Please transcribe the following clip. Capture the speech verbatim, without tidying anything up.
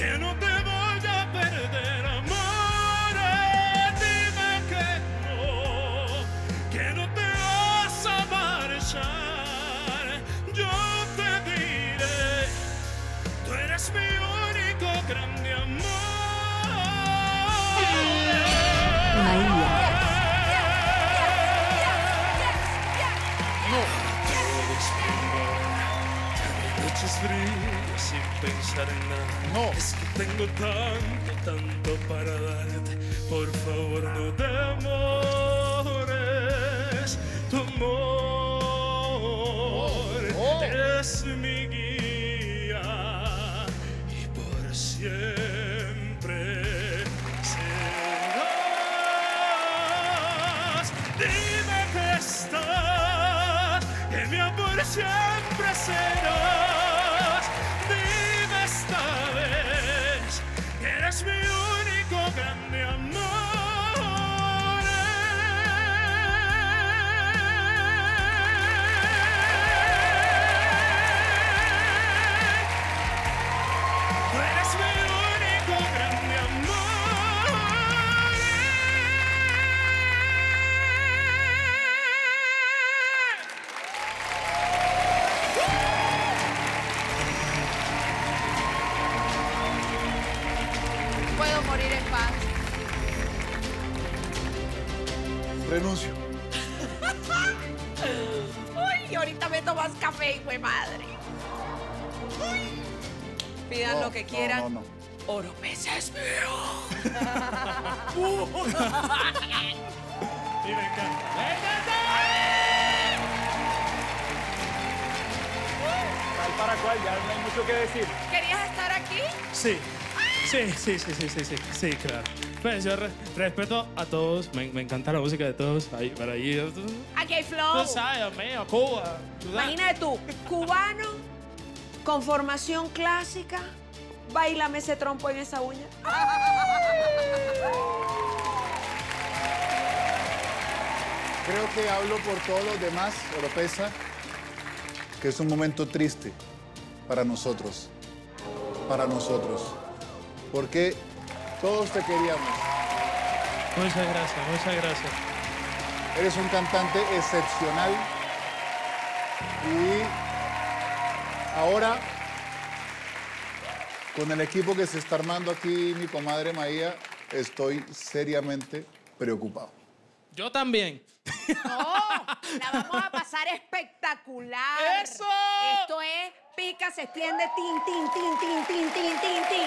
que no te voy a perder, amor. Dime que no, que no te vas a marchar. Yo te diré, tú eres mi único grande amor. Maía. No puedes mirar noches frías sin pensar en nada. No. Es que tengo tanto, tanto para darte. Por favor, no demores. Tu amor Oh. es mi guía y por siempre serás. Dime que estás, que mi amor siempre serás. Dime esta vez que eres mi único grande amor. Tú eres mi único grande amor. Puedo morir en paz. Renuncio. Uy, ahorita me tomas café, hijo de madre. Uy. Pidan No, lo que quieran. No, no, no. Oropesa es mío. Y me encanta. Tal para cual, ya no hay mucho que decir. ¿Querías estar aquí? Sí. Sí, sí, sí, sí, sí, sí, sí, claro. Pues yo re- respeto a todos, me, me encanta la música de todos. Ahí, para ahí, tú, Aquí hay flow. tú sabes, Dios mío, Cuba. tú sabes. Imagínate tú, cubano, con formación clásica, bailame ese trompo en esa uña. Creo que hablo por todos los demás, Oropesa, que es un momento triste para nosotros, para nosotros, porque todos te queríamos. Muchas gracias, muchas gracias. Eres un cantante excepcional y ahora, con el equipo que se está armando aquí, mi comadre Maía, estoy seriamente preocupado. Yo también. No, la vamos a pasar espectacular. ¡Eso! Esto es pica, se extiende, tin, tin, tin, tin, tin, tin, tin, tin.